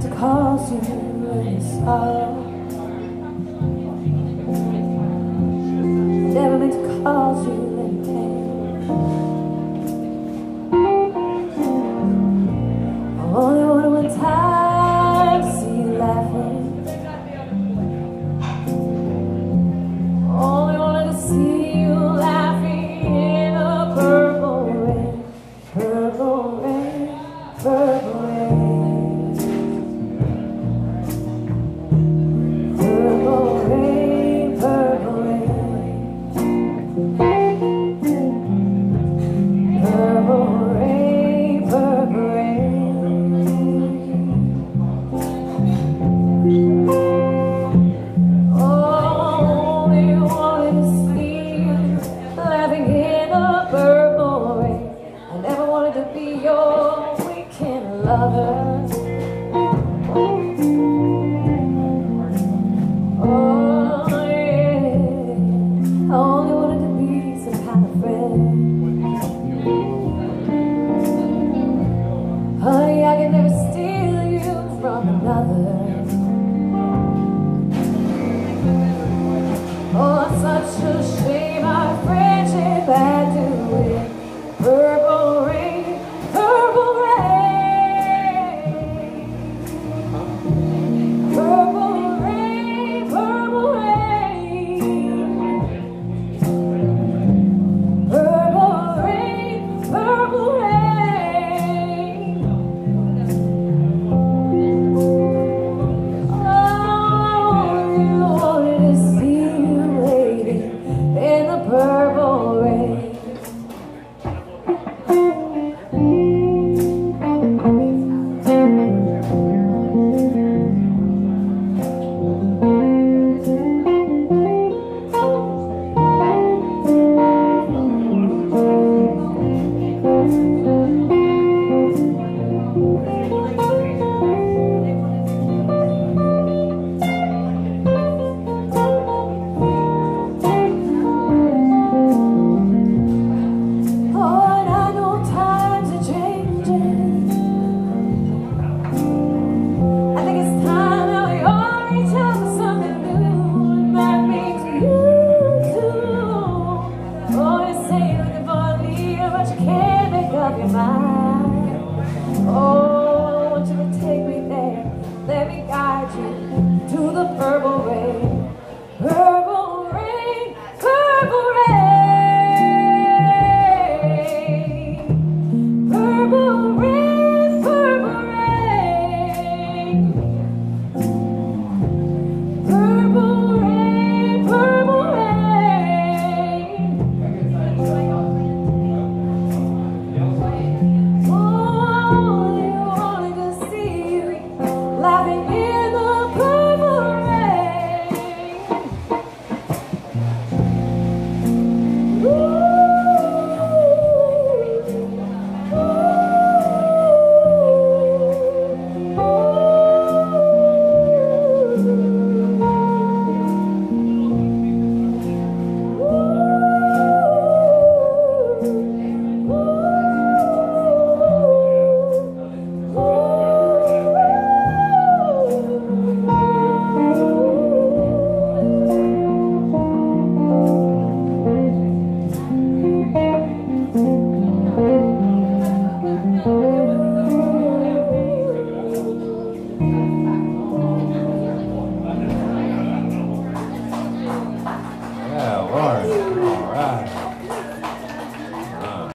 to cause you any sorrow. Never meant to cause you any pain. I only wanted one time to see you laughing. Only wanted to see you laughing in a purple rain, purple rain, purple rain, purple rain, purple rain, purple rain, purple rain. Only wanted to see you laughing in a purple rain. I never wanted to be your weekend lover.